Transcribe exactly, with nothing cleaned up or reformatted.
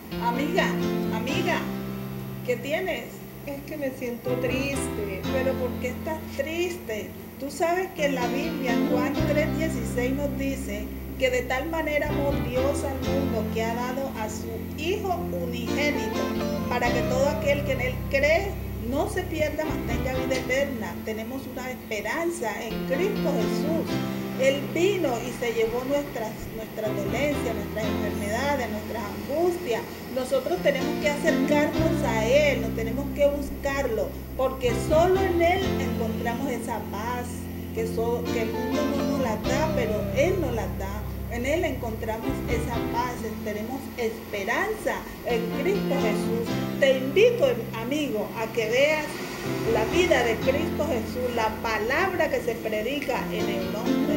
Amiga, amiga, ¿qué tienes? Es que me siento triste. Pero ¿por qué estás triste? Tú sabes que en la Biblia, en Juan tres dieciséis nos dice que de tal manera amó Dios al mundo que ha dado a su Hijo unigénito para que todo aquel que en Él cree no se pierda, mas tenga vida eterna. Tenemos una esperanza en Cristo Jesús. Él vino y se llevó nuestras, nuestras dolencias, nuestras enfermedades, nuestras angustias. Nosotros tenemos que acercarnos a Él, no tenemos que buscarlo, porque solo en Él encontramos esa paz, que, so, que el mundo no nos la da, pero Él nos la da. En Él encontramos esa paz, tenemos esperanza en Cristo Jesús. Te invito, amigo, a que veas la vida de Cristo Jesús, la palabra que se predica en el nombre